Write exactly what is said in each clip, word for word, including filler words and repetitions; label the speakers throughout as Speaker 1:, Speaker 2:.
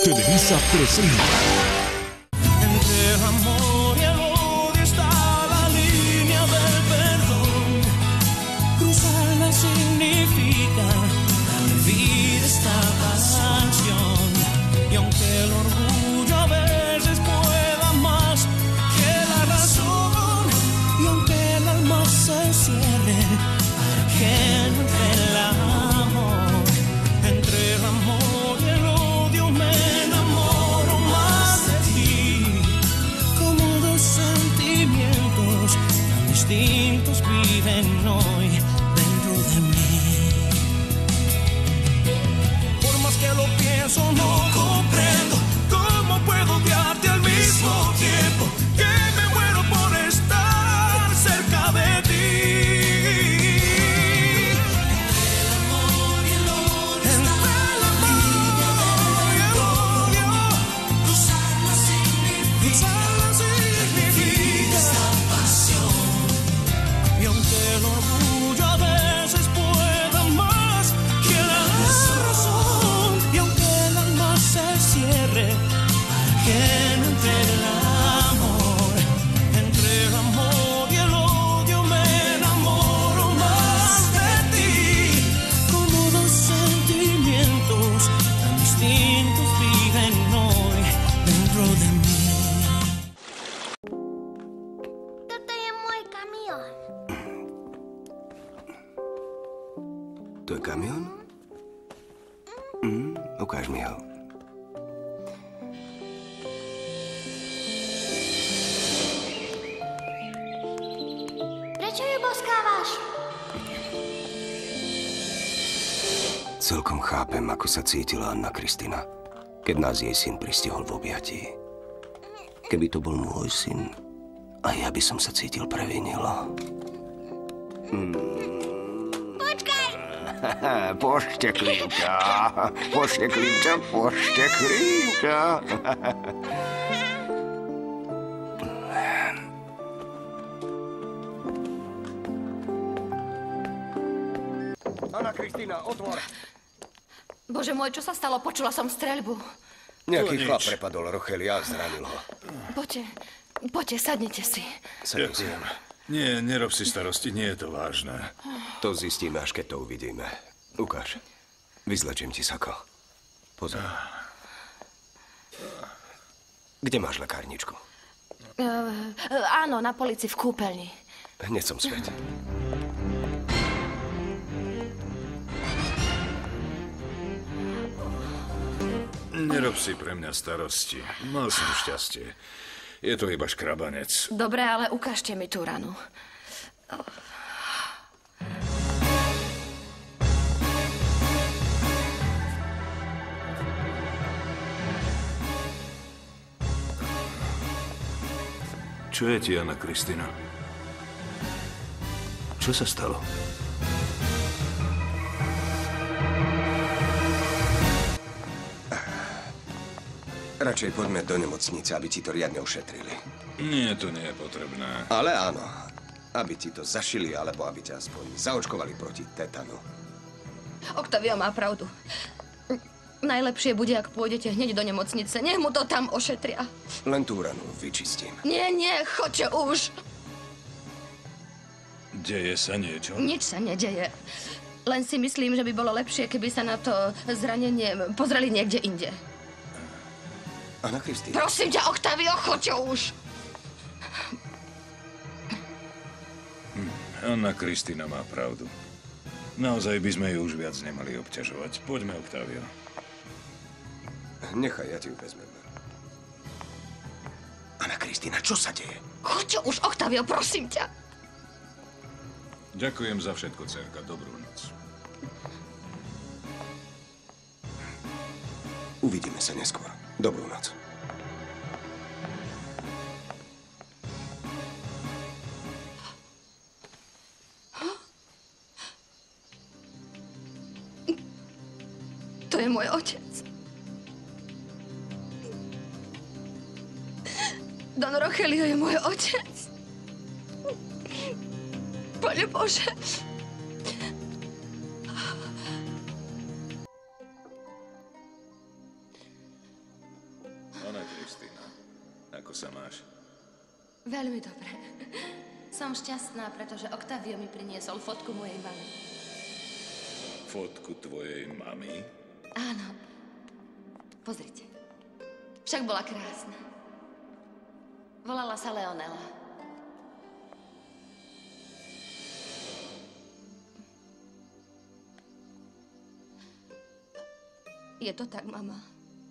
Speaker 1: Televisa presenta.
Speaker 2: Entre el amor y el odio está la línea del perdón. Cruzarla significa vivir esta canción. Y aunque el orgullo a veces pueda más que la razón, y aunque el alma se cierre para que no entre el amor, entre el amor y el odio me enamoro más de ti. Como dos sentimientos tan distintos viven hoy dentro de mí. Por más que lo pienso no comprendo cómo puedo odiarte al mismo tiempo que me muero por estar cerca de ti.
Speaker 3: To je kamión? Mm, ukáž mi ho.
Speaker 4: Prečo ju boskávaš?
Speaker 3: Celkom chápem, ako sa cítila Anna Kristina, keď nás jej syn pristihol v objatí. Keby to bol môj syn, aj ja by som sa cítil previnilo. Mm. Pošteklivka, pošteklivka, pošteklivka. Anna Kristina, otvor!
Speaker 5: Bože môj, čo sa stalo? Počula som streľbu.
Speaker 3: Nejaký chlap prepadol Rochelia a zranil ho.
Speaker 5: Poďte, poďte, sadnite si.
Speaker 3: Ďakujem.
Speaker 6: Nie, nerob si starosti, nie je to vážne.
Speaker 3: To zistíme, až keď to uvidíme. Ukáž. Vyzlečím ti sako. Pozor. Kde máš lekárničku?
Speaker 5: Uh, áno, na polici v kúpeľni.
Speaker 3: Hneď som späť.
Speaker 6: Nerob si pre mňa starosti. Mal som šťastie. Je to iba škrabanec.
Speaker 5: Dobre, ale ukážte mi tú ranu.
Speaker 6: Čo je ti, Anna Kristina?
Speaker 3: Čo sa stalo? Radšej poďme do nemocnice, aby ti to riadne ošetrili.
Speaker 6: Nie, to nie je potrebné.
Speaker 3: Ale áno. Aby ti to zašili, alebo aby ťa aspoň zaočkovali proti tetanu.
Speaker 5: Octavio má pravdu. Najlepšie bude, ak pôjdete hneď do nemocnice. Nech mu to tam ošetria.
Speaker 3: Len tú ranu vyčistím.
Speaker 5: Nie, nie, choďte už.
Speaker 6: Deje sa niečo?
Speaker 5: Nič sa nedeje. Len si myslím, že by bolo lepšie, keby sa na to zranenie pozreli niekde inde.
Speaker 3: Anna Kristina.
Speaker 5: Prosím ťa, Octavio, choďte už.
Speaker 6: Anna Kristina má pravdu. Naozaj by sme ju už viac nemali obťažovať. Poďme, Octavio.
Speaker 3: Nechaj, ja ti ju vezmem. Anna Kristina, čo sa deje?
Speaker 5: Choďte už, Octavio, prosím ťa.
Speaker 6: Ďakujem za všetko, dcerka. Dobrú noc.
Speaker 3: Uvidíme sa neskôr. Dobrú noc.
Speaker 5: To je môj otec. Don Rogelio je môj otec. Pane Bože.
Speaker 6: Kristýna. Ako sa máš?
Speaker 5: Veľmi dobre. Som šťastná, pretože Octavio mi priniesol fotku mojej mamy.
Speaker 6: Fotku tvojej mamy?
Speaker 5: Áno. Pozrite. Však bola krásna. Volala sa Leonela. Je to tak, mama?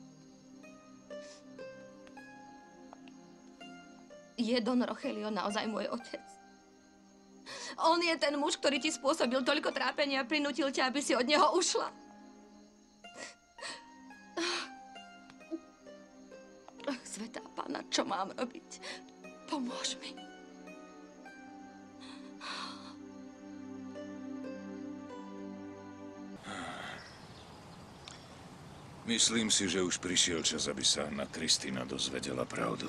Speaker 5: Je Don Rogelio naozaj môj otec? On je ten muž, ktorý ti spôsobil toľko trápenia a prinútil ťa, aby si od neho ušla. Ach, svätá Panna, čo mám robiť? Pomôž mi.
Speaker 6: Myslím si, že už prišiel čas, aby sa Anna Kristýna dozvedela pravdu.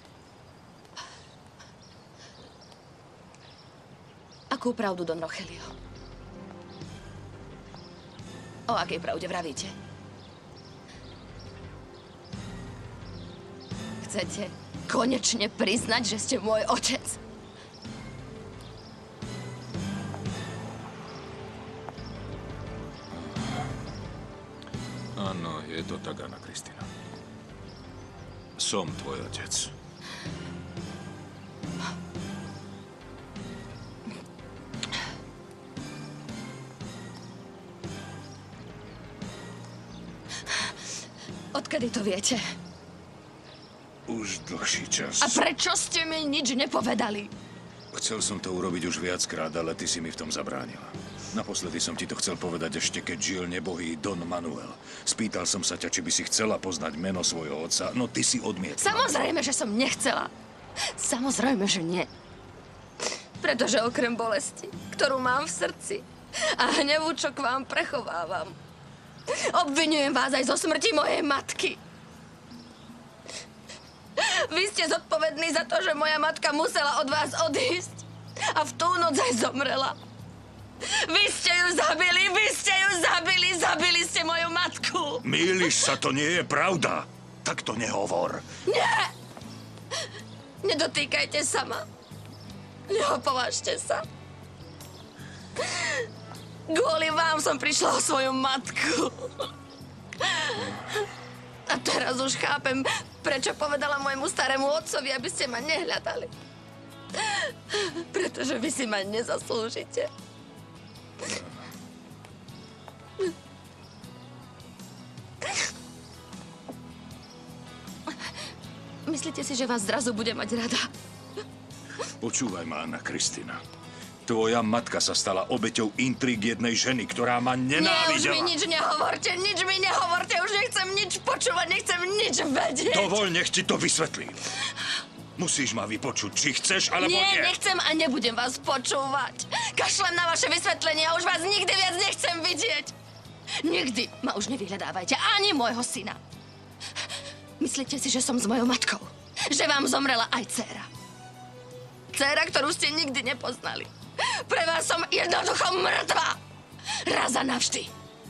Speaker 5: Akú pravdu, Don Rogelio? O akej pravde vravíte? Chcete konečne priznať, že ste môj otec?
Speaker 6: Áno, je to tak, Anna Kristýna. Som tvoj otec.
Speaker 5: Odkedy to viete?
Speaker 6: Už dlhší čas.
Speaker 5: A prečo ste mi nič nepovedali?
Speaker 6: Chcel som to urobiť už viackrát, ale ty si mi v tom zabránila. Naposledy som ti to chcel povedať ešte, keď žil nebohý Don Manuel. Spýtal som sa ťa, či by si chcela poznať meno svojho otca, no ty si odmietla.
Speaker 5: Samozrejme, že som nechcela. Samozrejme, že nie. Pretože okrem bolesti, ktorú mám v srdci a hnevu, čo k vám prechovávam, obviňujem vás aj zo smrti mojej matky. Vy ste zodpovední za to, že moja matka musela od vás odísť a v tú noc aj zomrela. Vy ste ju zabili, vy ste ju zabili, zabili ste moju matku.
Speaker 6: Mýliš sa, to nie je pravda. Tak to nehovor.
Speaker 5: Nie! Nedotýkajte sa ma. Neopovážte sa. Kvôli vám som prišla o svoju matku. A teraz už chápem, prečo povedala môjmu starému otcovi, aby ste ma nehľadali. Pretože vy si ma nezaslúžite. Myslíte si, že vás zrazu bude mať rada?
Speaker 6: Počúvaj ma, Anna Kristýna. Tvoja matka sa stala obeťou intríg jednej ženy, ktorá ma nenávidela.
Speaker 5: Nie, už mi nič nehovorte, nič mi nehovorte, už nechcem nič počúvať, nechcem nič vedieť.
Speaker 6: Dovol, nech ti to vysvetlím. Musíš ma vypočuť, či chceš, alebo nie.
Speaker 5: Nie, nechcem a nebudem vás počúvať. Kašlem na vaše vysvetlenie a už vás nikdy viac nechcem vidieť. Nikdy ma už nevyhľadávajte, ani môjho syna. Myslíte si, že som s mojou matkou? Že vám zomrela aj dcéra. Dcéra, ktorú ste nikdy nepoznali. Pre vás som jednoducho mŕtva. Raz a navždy.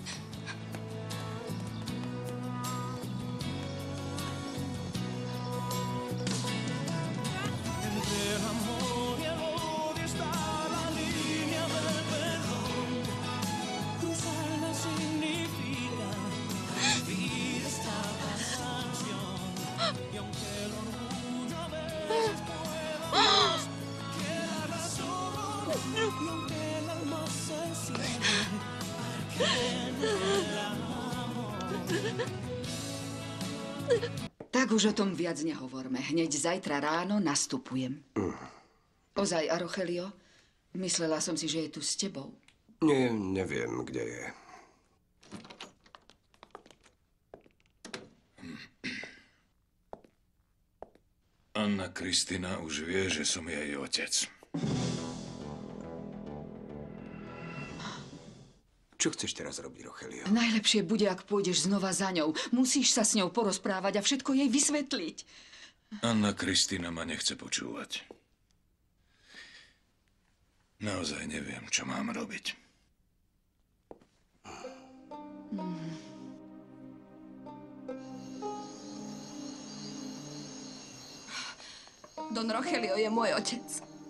Speaker 1: Tak už o tom viac nehovorme. Hneď zajtra ráno nastupujem. Mm. Ozaj, Arochelio? Myslela som si, že je tu s tebou.
Speaker 3: Nie, neviem, kde je.
Speaker 6: Anna Kristýna už vie, že som jej otec.
Speaker 3: Čo chceš teraz robiť, Rogelio?
Speaker 1: Najlepšie bude, ak pôjdeš znova za ňou. Musíš sa s ňou porozprávať a všetko jej vysvetliť.
Speaker 6: Anna Kristýna ma nechce počúvať. Naozaj neviem, čo mám robiť.
Speaker 1: Hmm.
Speaker 5: Don Rogelio je môj otec.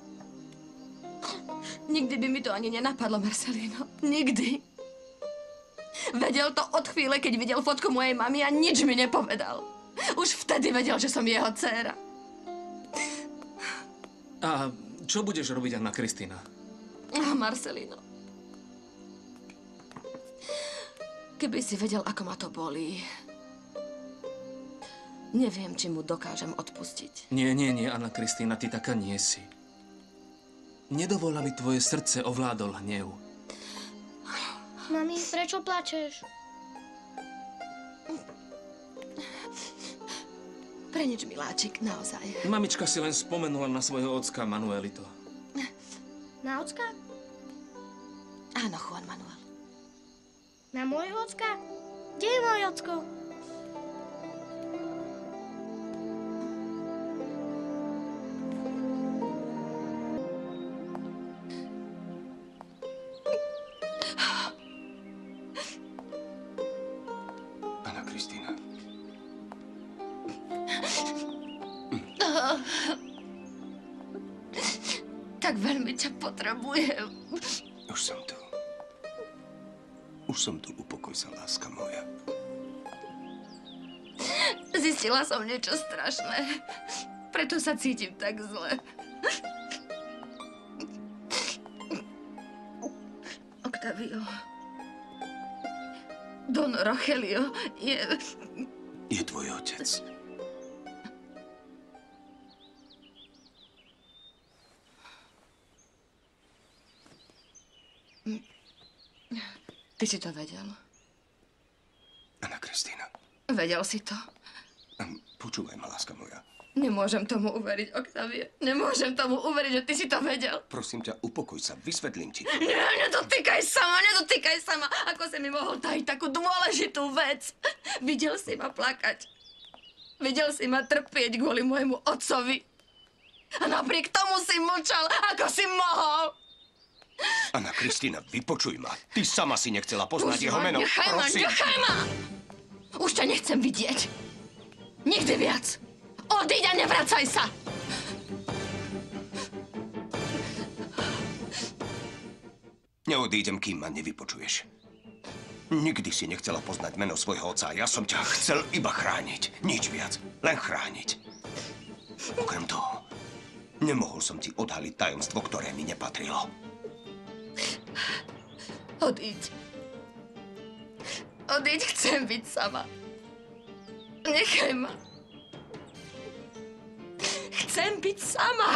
Speaker 5: Nikdy by mi to ani nenapadlo, Marcelino. Nikdy. Vedel to od chvíle, keď videl fotku mojej mamy a nič mi nepovedal. Už vtedy vedel, že som jeho dcéra.
Speaker 2: A čo budeš robiť, Anna Kristína?
Speaker 5: Ah, Marcelino. Keby si vedel, ako ma to bolí. Neviem, či mu dokážem odpustiť.
Speaker 2: Nie, nie, nie, Anna Kristína, ty taká nie si. Nedovol, aby tvoje srdce ovládol hnev.
Speaker 4: Mami, prečo plačeš?
Speaker 5: Pre nič, miláčik, naozaj.
Speaker 2: Mamička si len spomenula na svojho ocka Manuelito.
Speaker 4: Na ocka?
Speaker 5: Áno, Juan Manuel.
Speaker 4: Na môjho ocka? Kde je môj ocko?
Speaker 3: Anna Kristína.
Speaker 5: Tak veľmi ťa potrebujem.
Speaker 3: Už som tu. Už som tu, upokoj sa, láska moja.
Speaker 5: Zistila som niečo strašné. Preto sa cítim tak zle. Octavio. Don Rogelio je...
Speaker 3: Je tvoj otec.
Speaker 5: Ty si to vedel.
Speaker 3: Anna Kristína.
Speaker 5: Vedel si to.
Speaker 3: Hm, Počúvaj ma, láska moja.
Speaker 5: Nemôžem tomu uveriť, Octavio. Nemôžem tomu uveriť, že ty si to vedel.
Speaker 3: Prosím ťa, upokoj sa, vysvetlím ti.
Speaker 5: Nie, nedotýkaj sa ma, nedotýkaj sa ma. Ako si mi mohol tajiť takú dôležitú vec? Videl si ma plakať. Videl si ma trpieť kvôli môjmu otcovi. A napriek tomu si mlčal, ako si mohol.
Speaker 3: Anna Kristína, vypočuj ma. Ty sama si nechcela poznať
Speaker 5: Už
Speaker 3: jeho
Speaker 5: ma,
Speaker 3: meno.
Speaker 5: Nechaj ma,
Speaker 3: Prosím.
Speaker 5: nechaj ma! Už ťa nechcem vidieť. Nikdy viac. Odíď a nevracaj sa.
Speaker 3: Neodídem, kým ma nevypočuješ. Nikdy si nechcela poznať meno svojho otca. Ja som ťa chcel iba chrániť. Nič viac. Len chrániť. Okrem toho, nemohol som ti odhaliť tajomstvo, ktoré mi nepatrilo.
Speaker 5: Odíď. Odíď, chcem byť sama. Nechaj ma. Chcem byť sama.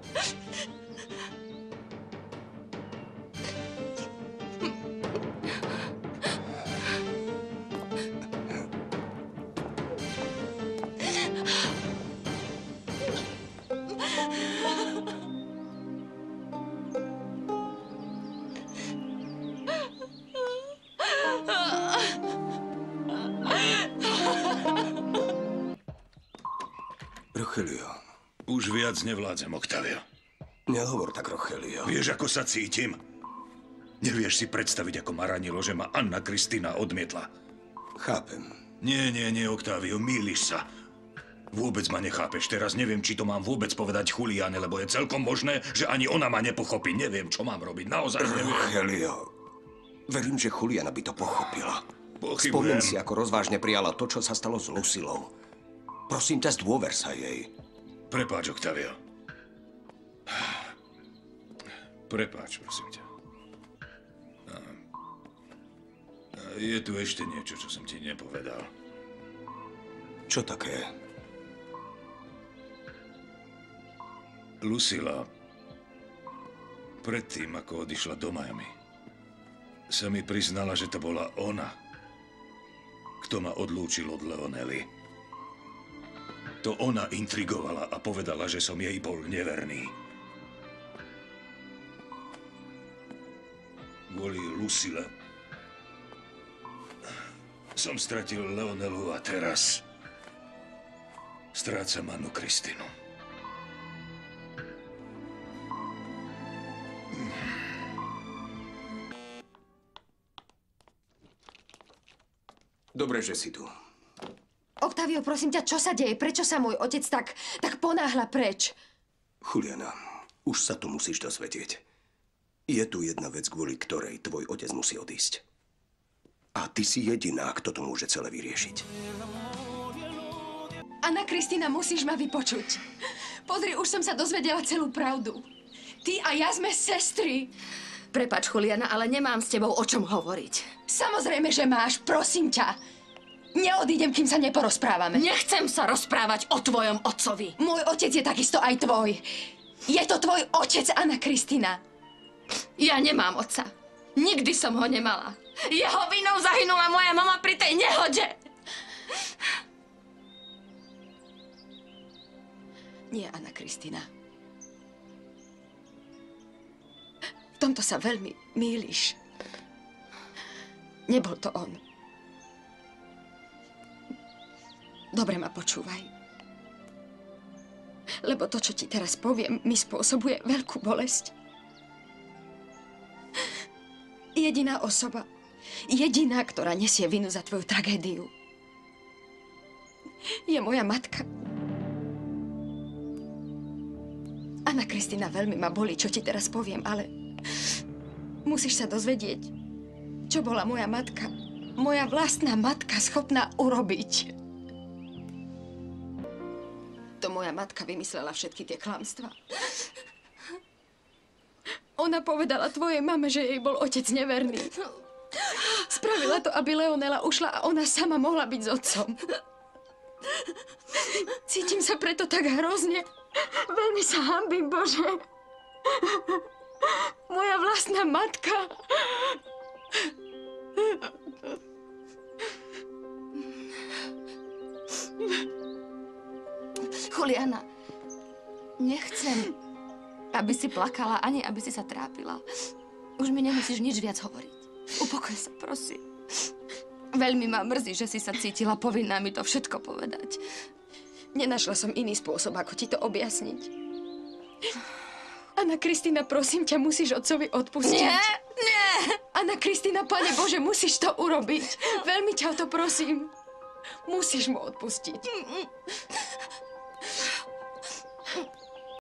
Speaker 3: Rogelio.
Speaker 6: Už viac nevládzem, Octavio.
Speaker 3: Nehovor tak, Rogelio.
Speaker 6: Vieš, ako sa cítim? Nevieš si predstaviť, ako ma ranilo, že ma Anna Kristína odmietla.
Speaker 3: Chápem.
Speaker 6: Nie, nie, nie, Octavio, mýliš sa. Vôbec ma nechápeš. Teraz neviem, či to mám vôbec povedať Juliane, lebo je celkom možné, že ani ona ma nepochopí. Neviem, čo mám robiť. Naozaj neviem.
Speaker 3: Rogelio. Verím, že Juliana by to pochopila.
Speaker 6: Pochybujem.
Speaker 3: Spomeň si, ako rozvážne prijala to, čo sa stalo s Lucilou. Prosím ťa, zdôver sa jej.
Speaker 6: Prepáč, Octavio. Prepáč, prosím ťa. A... A je tu ešte niečo, čo som ti nepovedal.
Speaker 3: Čo také?
Speaker 6: Lucila, predtým, ako odišla do Miami, sa mi priznala, že to bola ona, kto ma odlúčil od Leonely. To ona intrigovala a povedala, že som jej bol neverný. Kvôli Lucile som stratil Leonelu a teraz strácam Annu Kristínu.
Speaker 3: Dobre, že si tu.
Speaker 7: Octavio, prosím ťa, čo sa deje? Prečo sa môj otec tak, tak ponáhla preč?
Speaker 3: Juliana, už sa to musíš dozvedieť. Je tu jedna vec, kvôli ktorej tvoj otec musí odísť. A ty si jediná, kto to môže celé vyriešiť.
Speaker 5: Anna Kristina, musíš ma vypočuť. Pozri, už som sa dozvedela celú pravdu. Ty a ja sme sestry. Prepač, Juliana, ale nemám s tebou o čom hovoriť. Samozrejme, že máš, prosím ťa. Neodídem, kým sa neporozprávame. Nechcem sa rozprávať o tvojom otcovi. Môj otec je takisto aj tvoj. Je to tvoj otec, Anna Kristina. Ja nemám otca. Nikdy som ho nemala. Jeho vinou zahynula moja mama pri tej nehode. Nie, Anna Kristina. V tomto sa veľmi mýliš. Nebol to on. Dobre ma počúvaj. Lebo to, čo ti teraz poviem, mi spôsobuje veľkú bolesť. Jediná osoba, jediná, ktorá nesie vinu za tvoju tragédiu, je moja matka. Anna Kristina, veľmi ma bolí, čo ti teraz poviem, ale musíš sa dozvedieť, čo bola moja matka, moja vlastná matka schopná urobiť. To moja matka vymyslela všetky tie klamstvá. Ona povedala tvojej mame, že jej bol otec neverný. Spravila to, aby Leonela ušla a ona sama mohla byť s otcom. Cítim sa preto tak hrozne. Veľmi sa hanbím, Bože. Moja vlastná matka. Juliana, nechcem, aby si plakala, ani aby si sa trápila. Už mi nemusíš nič viac hovoriť. Upokoj sa, prosím. Veľmi ma mrzí, že si sa cítila povinná mi to všetko povedať. Nenašla som iný spôsob, ako ti to objasniť. Anna Kristina, prosím ťa, musíš otcovi odpustiť. Nie, nie. Anna Kristina, Pane Bože, musíš to urobiť. Veľmi ťa o to prosím. Musíš mu odpustiť.